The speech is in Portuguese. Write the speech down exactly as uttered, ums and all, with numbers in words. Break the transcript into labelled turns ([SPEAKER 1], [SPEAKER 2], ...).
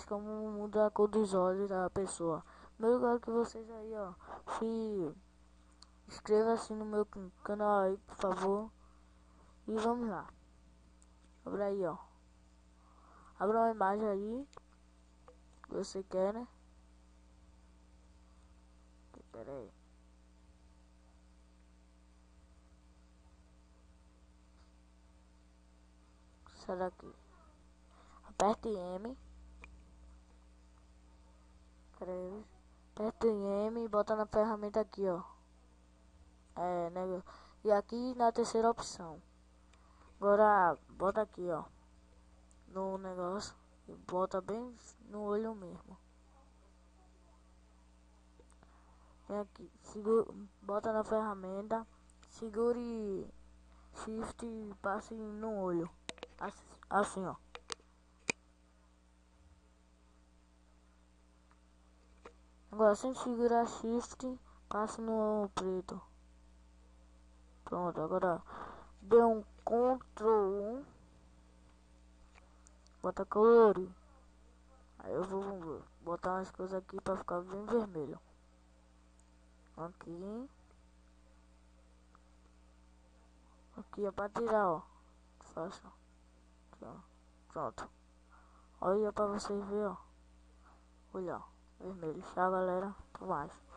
[SPEAKER 1] faz como muda a cor dos olhos da pessoa. Meu lugar que vocês aí, ó. Se inscreva-se no meu canal aí, por favor. E vamos lá. Abra aí, ó. Abra uma imagem aí. Que você quer, né? Pera aí. Sai daqui. Aperte M. Pera aí. Aperte M e bota na ferramenta aqui, ó. É, né? E aqui na terceira opção. Agora bota aqui, ó. No negócio. E bota bem no olho mesmo. Vem aqui. Segura, bota na ferramenta. Segure Shift e passe no olho. Assim, assim ó. Agora sem segurar Shift, passe no preto. Pronto, agora dê um control um. Bota colorir. Aí eu vou botar umas coisas aqui pra ficar bem vermelho. Aqui. Aqui é pra tirar, ó. Fácil. Pronto. Olha pra vocês verem, ó. Olha, ó. Vermelho. Tchau, galera. Até mais.